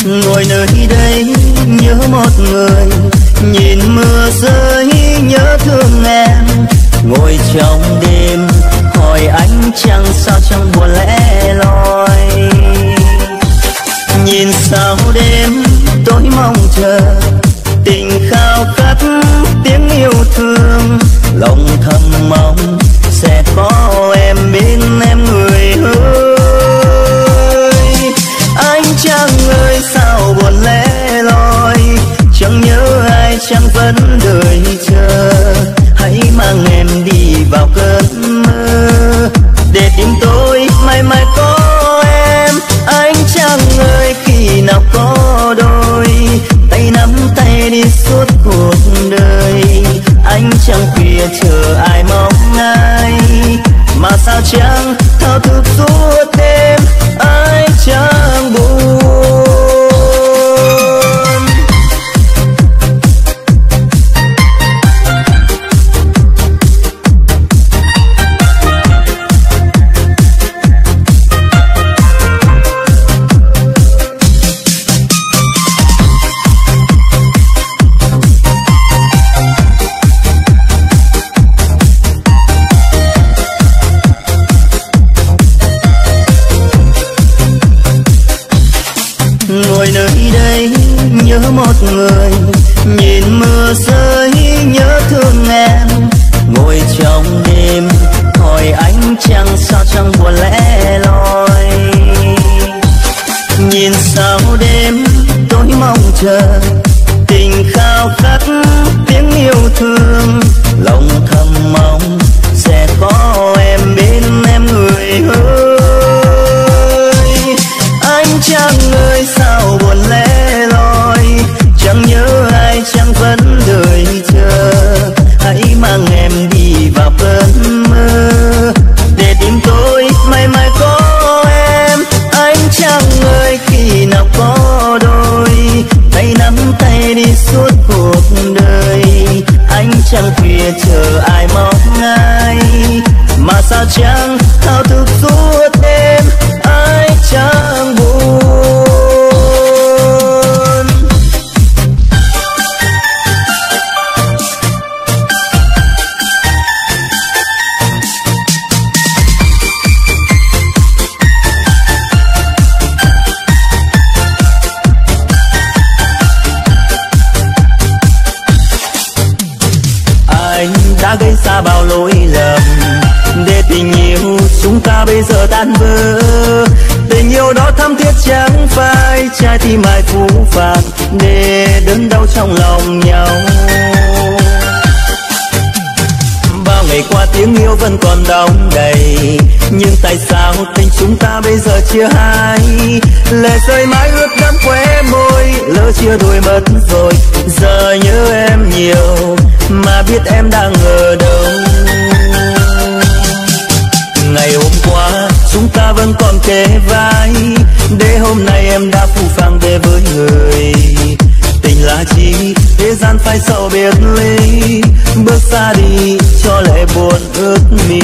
Ngồi nơi đây nhớ một người, nhìn mưa rơi nhớ thương em. Ngồi trong đêm hỏi anh chẳng sao chẳng buồn lẻ loi. Nhìn sao đêm tối mong chờ, tình khao khát tiếng yêu thương. Lòng thầm mong sẽ có em bên em người ơi. Anh chẳng ơi sao buồn lẻ loi, chẳng nhớ ai chẳng vẫn đợi chờ. Hãy mang em đi vào cơn mơ, để tim tôi mãi mãi có em. Anh chẳng ơi khi nào có đôi, tay nắm tay đi suốt cuộc đời. Anh chẳng khuya chờ ai mong ai, mà sao chẳng thao thức suốt đêm. Anh chẳng buồn. Ngồi nơi đây nhớ một người, nhìn mưa rơi nhớ thương em. Ngồi trong đêm hỏi anh chẳng sao chẳng buồn lẻ loi. Nhìn sao đêm tối mong chờ, tình khao khát tiếng yêu thương. Lòng thầm mong sẽ có em bên em người ơi. Anh chẳng ơi sao buồn lẻ loi, chẳng nhớ ai chẳng vẫn đợi chờ. Hãy mang em đi vào cơn mơ, để tim tôi mãi mãi có em. Anh chẳng ơi khi nào có đôi, tay nắm tay đi suốt cuộc đời. Anh chẳng khuya chờ ai mong ai, mà sao chẳng thao thức suốt đêm. Anh chẳng buồn. Anh đã gây ra bao lỗi lầm, để tình yêu chúng ta bây giờ tan vỡ. Tình yêu đó thắm thiết chẳng phải trái tim ai phũ phàng, để đớn đau trong lòng nhau. Bao ngày qua tiếng yêu vẫn còn đong đầy, nhưng tại sao tình chúng ta bây giờ chia hai? Lệ rơi mãi ướt đẫm khóe môi, lỡ chia đôi mất rồi. Giờ nhớ em nhiều mà biết em đang ở đâu. Ngày hôm qua chúng ta vẫn còn kề vai, để hôm nay em đã phũ phàng về với người. Tình là chi thế gian phải sầu biệt ly, bước xa đi cho lệ buồn ướt mi.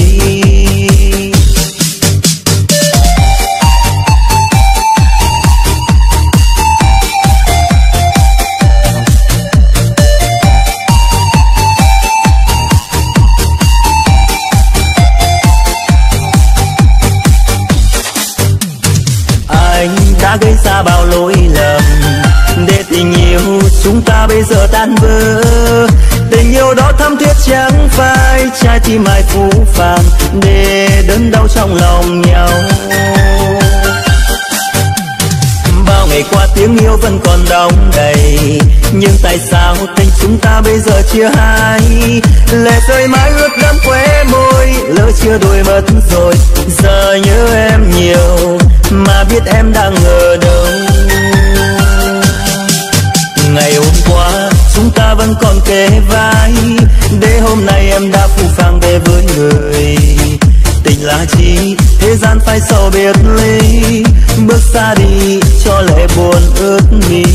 Đã gây ra bao lỗi lầm, để tình yêu chúng ta bây giờ tan vỡ. Tình yêu đó thắm thiết chẳng phải trái tim ai phũ phàng, để đớn đau trong lòng nhau. Bao ngày qua tiếng yêu vẫn còn đong đầy, nhưng tại sao tình chúng ta bây giờ chia hai? Lệ rơi mãi ướt đẫm khóe môi, lỡ chia đôi mất rồi. Giờ nhớ em nhiều mà biết em đang ở đâu. Ngày hôm qua chúng ta vẫn còn kề vai, để hôm nay em đã phũ phàng về với người. Tình là chi thế gian phải sầu biệt ly, bước xa đi cho lệ buồn ướt mi.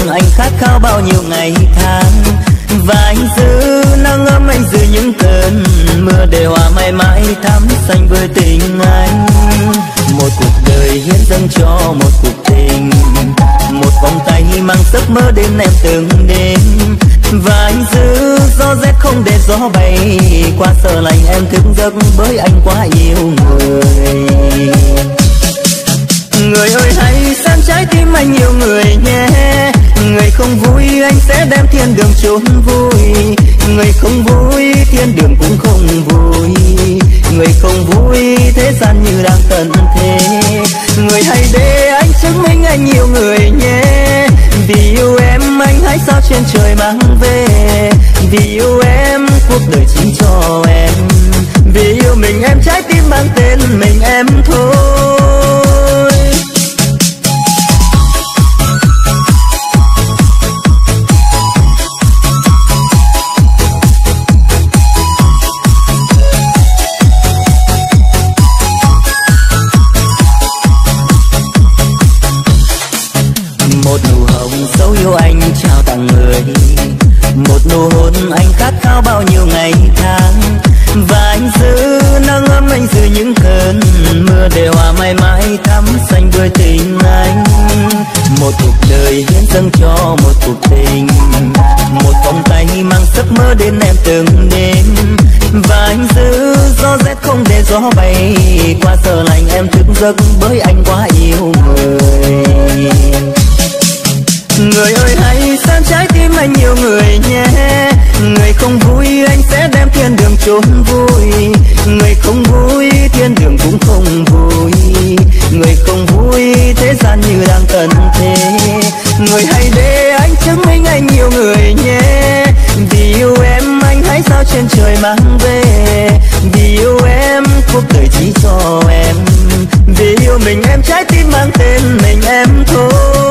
anh khát khao bao nhiêu ngày tháng. Và anh giữ nắng ấm, anh giữ những cơn mưa để hòa mãi mãi thắm xanh với tình anh. Một cuộc đời hiến dâng cho một cuộc tình, một vòng tay mang giấc mơ đến em từng đêm. Và anh giữ gió rét không để gió bay qua, sợ lạnh em thức giấc bởi anh quá yêu người. Người ơi hãy xem trái tim anh yêu người nhé. Người không vui anh sẽ đem thiên đường chốn vui. Người không vui thiên đường cũng không vui. Người không vui thế gian như đang tận thế. Người hãy để anh chứng minh anh yêu người nhé. Vì yêu em anh hãy sao trên trời mang về. Vì yêu em cuộc đời chỉ cho em. Vì yêu mình em trái tim mang tên mình em thôi. Một nụ hồng dấu yêu anh trao tặng người, một nụ hôn anh khát khao bao nhiêu ngày tháng. Và anh giữ nắng ấm, anh giữ những cơn mưa để hòa mãi mãi thắm xanh với tình anh. Một cuộc đời hiến dâng cho một cuộc tình, một vòng tay mang giấc mơ đến em từng đêm. Và anh giữ gió rét không để gió bay qua, sợ lạnh em thức giấc bởi anh quá yêu người. Người ơi hãy xem trái tim anh yêu người nhé. Người không vui anh sẽ đem thiên đường chốn vui. Người không vui thiên đường cũng không vui. Người không vui thế gian như đang tận thế. Người hãy để anh chứng minh anh yêu người nhé. Vì yêu em anh hãy sao trên trời mang về. Vì yêu em cuộc đời chỉ cho em. Vì yêu mình em trái tim mang tên mình em thôi.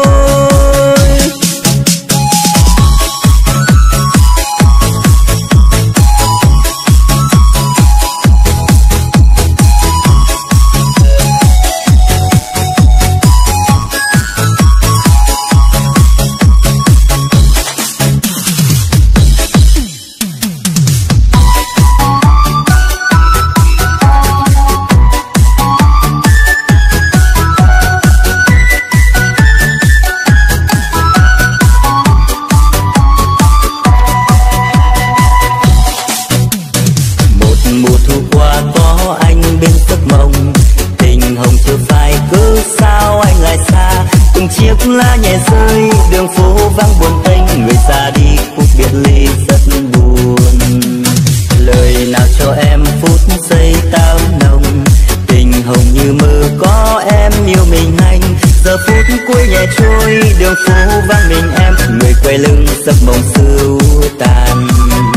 Chiếc lá nhẹ rơi đường phố vắng buồn tênh, người xa đi cuộc biệt ly rất buồn. Lời nào cho em phút giây tao nồng, tình hồng như mơ có em yêu mình anh. Giờ phút cuối nhẹ trôi đường phố vắng mình em, người quay lưng giấc mộng xưa tàn.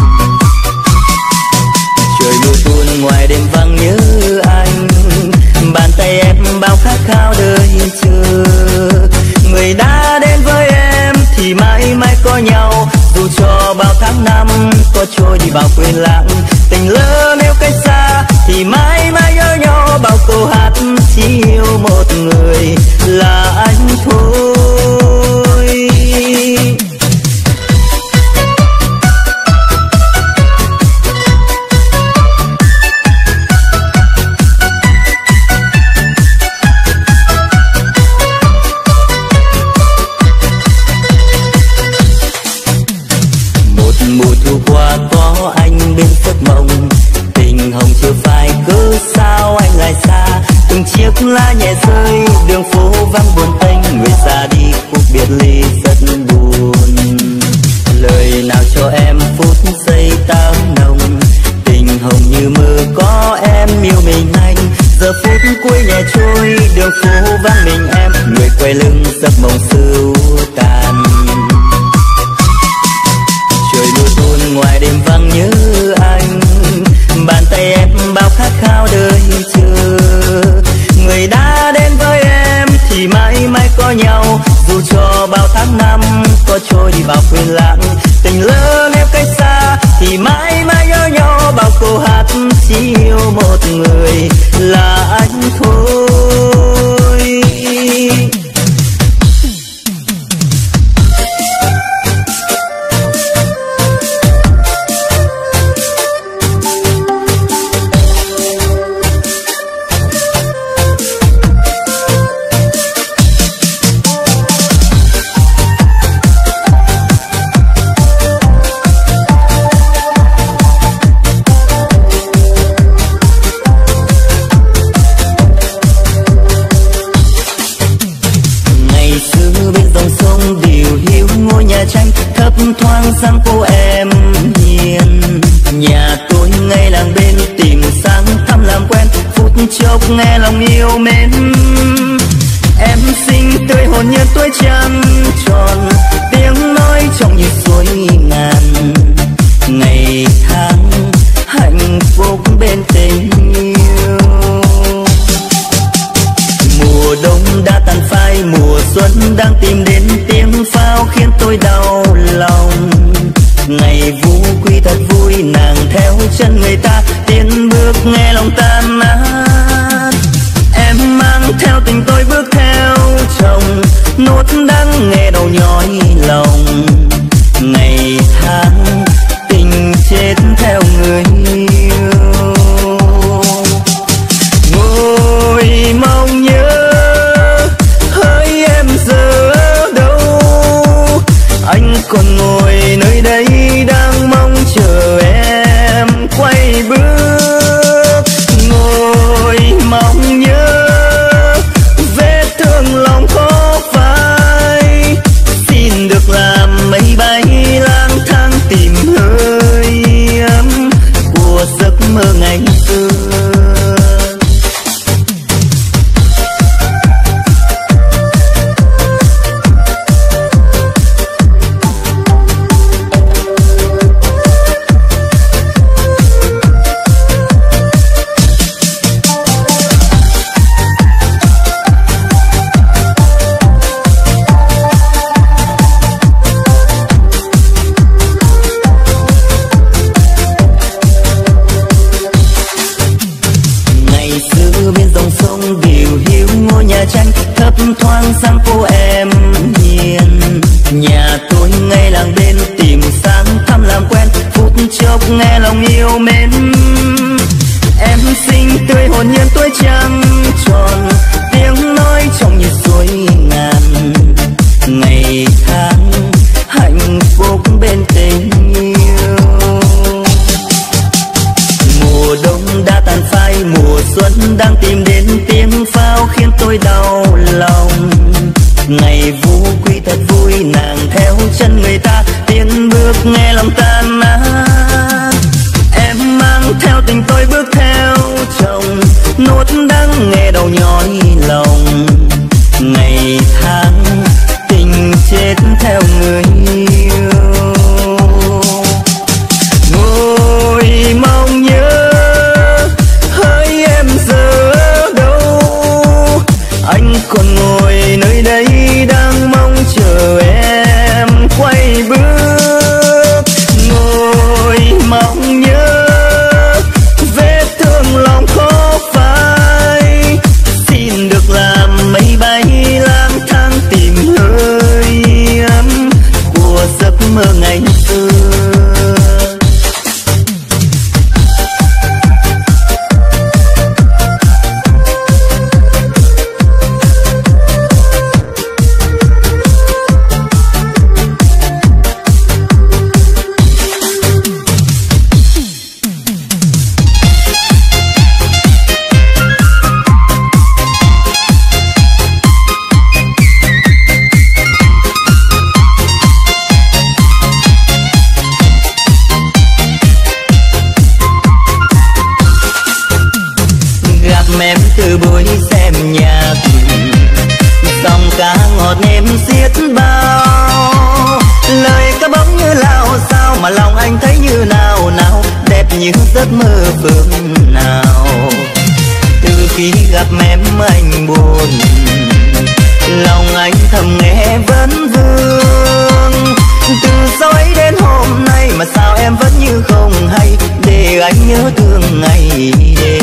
Trời mưa tuôn ngoài đêm vắng nhớ anh, bàn tay em bao khát khao đời chờ. Người đã đến với em thì mãi mãi có nhau, dù cho bao tháng năm có trôi đi bao quên lãng. Tình lỡ nếu cách xa thì mãi mãi nhớ nhau, bao câu hát chỉ yêu một người là anh thôi. Mùa thu qua có anh bên giấc mộng, tình hồng chưa phai cớ sao anh lại xa. Từng chiếc lá nhẹ rơi đường phố vắng buồn tênh, người xa đi cuộc biệt ly rất buồn. Lời nào cho em phút giây tao nồng, tình hồng như mơ có em yêu mình anh. Giờ phút cuối nhẹ trôi đường phố vắng mình em, người quay lưng giấc mộng xưa tàn. Trời mưa tuôn ngoài đêm vắng nhớ anh, bàn tay em bao khát khao đời chờ. Người đã đến với em thì mãi mãi có nhau, dù cho bao tháng năm có trôi đi bao quên lãng. Tình lỡ nếu cách xa thì mãi mãi nhớ nhau, bao câu hát chỉ yêu một người là anh thôi. hiu ngôi nhà tranh thấp thoáng sang phố em hiền. Nhà tôi ngay làng bên tìm sang thăm làm quen, phút chốc nghe lòng yêu mến. Em xinh tươi hồn nhiên tuổi trăng tròn, tiếng nói trong như suối ngàn. Ngày tháng hạnh phúc bên tình yêu. Mùa đông đã tàn phai, mùa xuân đang tìm đến, tiếng pháo khiến tôi đau lòng. Ngày Vũ Quy thật vui, nàng theo chân người ta tiến bước nghe lòng tan nát. Em mang theo tình tôi bước theo chồng, nốt đắng nghe đầu nhói lòng. Ngày tháng tình chết theo người yêu. Ngồi mong nhớ hỡi em giờ đâu, anh còn ngồi nơi đây đang mong chờ em quay bước. Ngồi mong nhớ vết thương lòng khó phai, xin được làm mây bay lang thang tìm hơi ấm của giấc mơ ngày xưa. Thoáng sang phố em hiền. Nhà tôi ngay làng bên tìm sang thăm làm quen, phút chốc nghe lòng yêu mến. Em xinh tươi hồn nhiên tuổi trăng tròn, tiếng nói trong như suối ngàn. Ngày tháng hạnh phúc bên tình yêu. Mùa đông đã tàn phai, mùa xuân đang tìm đến, tiếng pháo khiến tôi đau lòng. Ngày Vũ Quy thật vui, nàng theo chân người ta tiến bước nghe lòng tan nát. Em mang theo tình tôi bước theo chồng, nốt đắng nghe đầu nhói lòng. Ngày tháng tình chết theo người yêu. Ngồi mong nhớ hỡi em giờ đâu, anh còn ngồi nơi đây đang mong chờ em quay bước. Ngồi mong nhớ vết thương lòng khó phai, xin được làm mây bay lang thang tìm hơi ấm của giấc mơ ngày xưa. Em từ buổi xem nhạc, dòng ca ngọt êm xiết bao. Lời ca bóng như lao sao mà lòng anh thấy như nào nào, đẹp như giấc mơ phương nào. Từ khi gặp em anh buồn, lòng anh thầm nghe vấn vương. Từ sau ấy đến hôm nay mà sao em vẫn như không hay, để anh nhớ thương ngày đêm.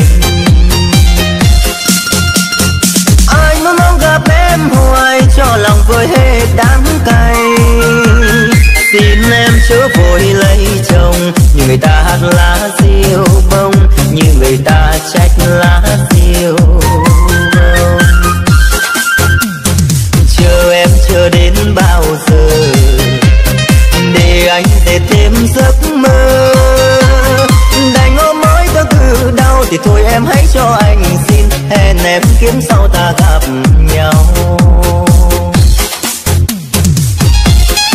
Anh muốn mong gặp em hoài cho lòng vơi hết đắng cay. Xin em chớ vội lấy chồng, như người ta hát lá diêu bông, như người ta trách lá diêu bông. Chờ em chờ đến bao giờ, để anh để thêm giấc mơ. Đành ôm mối có cứ đau thì thôi em hãy cho anh xin, hẹn em kiếm sau ta gặp nhau.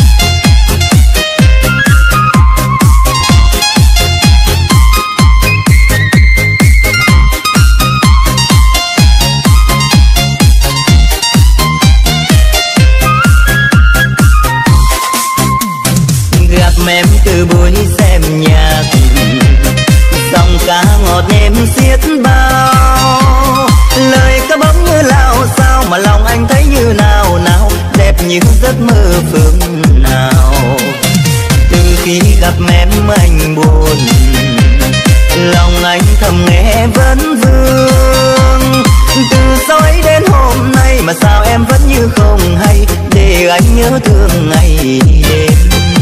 em từ buổi xem nhạc, dòng ca ngọt em xiết bao, lời ca bóng như lao sao mà lòng anh thấy như nào nào, đẹp như giấc mơ phương nào. Từ khi gặp em anh buồn, lòng anh thầm nghe vấn vương. Từ sau ấy đến hôm nay mà sao em vẫn như không hay, để anh nhớ thương ngày đêm.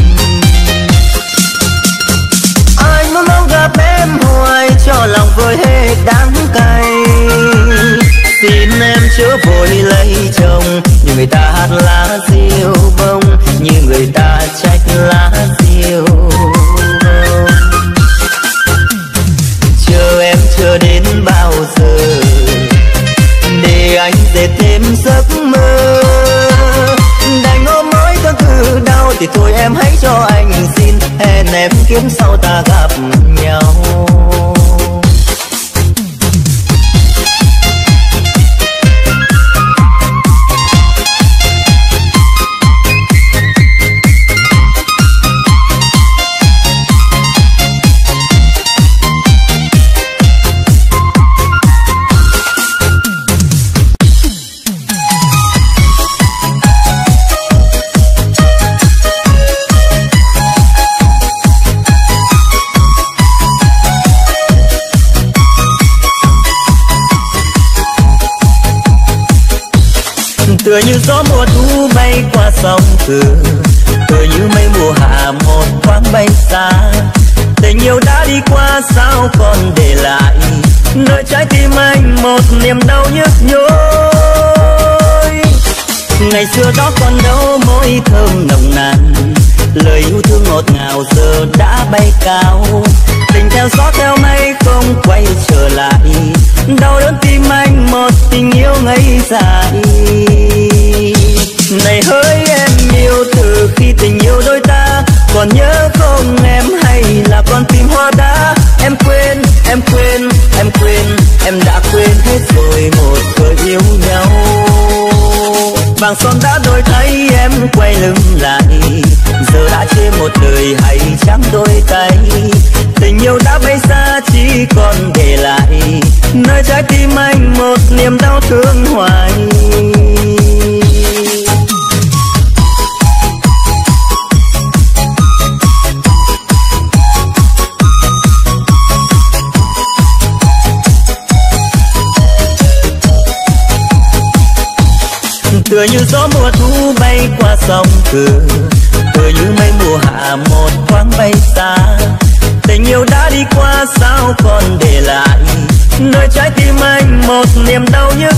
Anh muốn mong gặp em hoài cho lòng vơi hết đắng cay. Xin em chớ vội lấy chồng, như người ta hát lá diêu bông, như người ta trách lá diêu bông. Chờ em chờ đến bao giờ, để anh dệt thêm giấc mơ. Đành ôm mối tương tư đau thì thôi em hãy cho anh xin, hẹn em kiếm sau ta gặp nhau. Tựa như gió mùa thu bay qua sông cửa, tựa như mây mùa hạ một thoáng bay xa. Tình yêu đã đi qua sao còn để lại nơi trái tim anh một niềm đau nhức nhối. Ngày xưa đó còn đâu môi thơm nồng nàn, lời yêu thương ngọt ngào giờ đã bay cao. Tình theo gió theo mây không quay trở lại, đau đớn tim anh một tình yêu ngây dại. Này hỡi em yêu từ khi tình yêu đôi ta, còn nhớ không em hay là con tim hoa đá. Em quên, em quên, em quên, em đã quên hết rồi một thời yêu nhau. Vàng son đã đổi thay em quay lưng lại, giờ đã chê một đời hay trắng đôi tay. Tình yêu đã bay xa chỉ còn để lại nơi trái tim anh một niềm đau thương hoài. Tựa như gió mùa thu bay qua sông cửa, tựa như mây mùa hạ một thoáng bay xa. Tình yêu đã đi qua sao còn để lại nơi trái tim anh một niềm đau nhức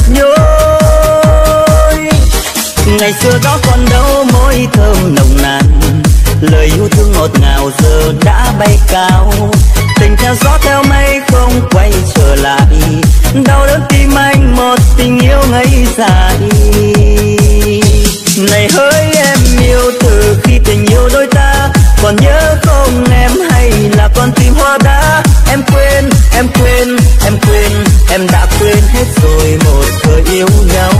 nhối. Ngày xưa đó còn đâu môi thơm nồng nàn, lời yêu thương ngọt ngào giờ đã bay cao. Tình theo gió theo mây không quay trở lại, đau đớn tim anh một tình yêu ngây dại. Này hỡi em yêu từ khi tình yêu đôi ta, còn nhớ không em hay là con tim hoa đá. Em quên, em quên, em quên, em đã quên hết rồi một thời yêu nhau.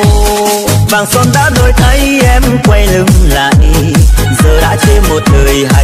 Vàng son đã đổi thay em quay lưng lại, giờ đã chê một đời